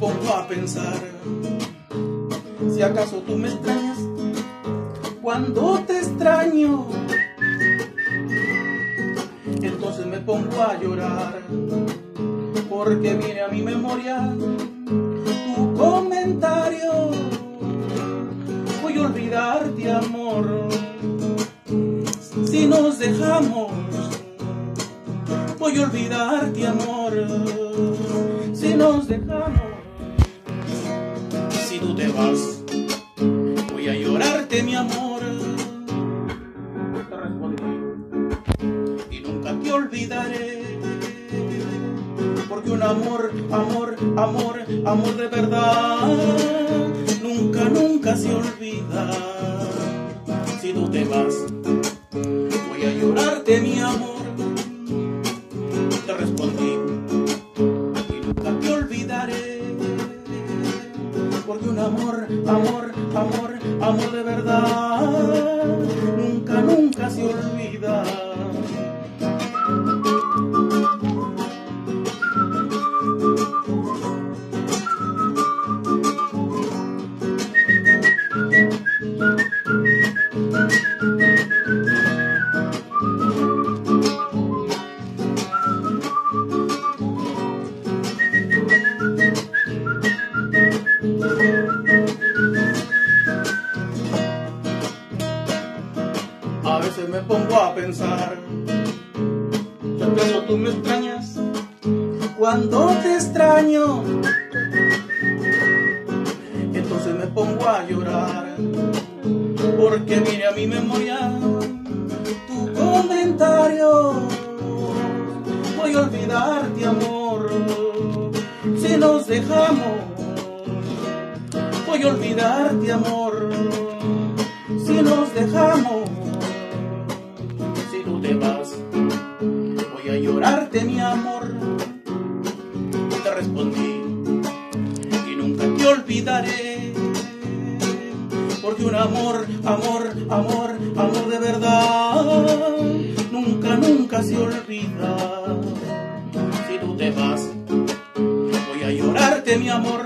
pongo a pensar, si acaso tú me extrañas cuando te extraño, entonces me pongo a llorar, porque viene a mi memoria tu comentario. Voy a olvidarte, amor, si nos dejamos. Voy a olvidarte, amor, si nos dejamos. Si tú te vas, voy a llorarte, mi amor. Te respondí, y nunca te olvidaré, porque un amor, amor, amor, amor de verdad, nunca, nunca se olvida. Si tú te vas, voy a llorarte, mi amor. Te respondí, y nunca te olvidaré, porque un amor, amor, amor, amor de verdad, nunca, nunca se olvida. A veces me pongo a pensar, si acaso tú me extrañas cuando te extraño, entonces me pongo a llorar, porque viene a mi memoria tu comentario. Voy a olvidarte, amor, si nos dejamos. Voy a olvidarte, amor, si nos dejamos. Si tú te vas, voy a llorarte, mi amor. Te respondí, y nunca te olvidaré, porque un amor, amor, amor, amor de verdad, nunca, nunca se olvida. Si tú te vas, voy a llorarte, mi amor.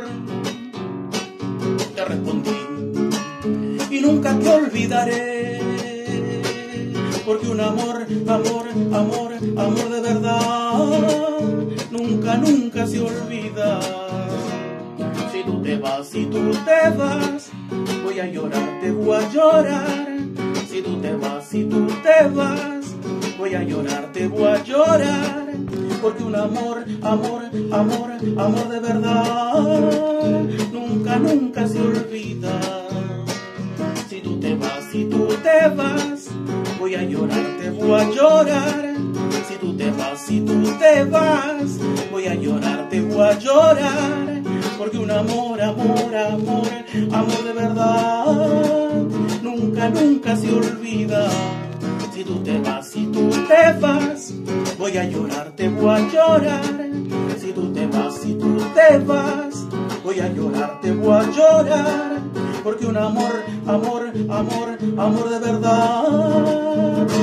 Te respondí, y nunca te olvidaré, porque un amor, amor, amor, amor de verdad, nunca, nunca se olvida. Si tú te vas, si tú te vas, voy a llorar, te voy a llorar. Si tú te vas, si tú te vas, voy a llorar, te voy a llorar, porque un amor, amor, amor, amor de verdad, nunca, nunca se olvida. Si tú te vas, si tú te vas, voy a llorar, te voy a llorar. Si tú te vas, si tú te vas, voy a llorar, te voy a llorar, porque un amor, amor, amor, amor de verdad, nunca, nunca se olvida. Si tú te vas, si tú te vas, voy a llorar, te voy a llorar. Si tú te vas, si tú te vas, voy a llorar, te voy a llorar, porque un amor, amor, amor, amor de verdad,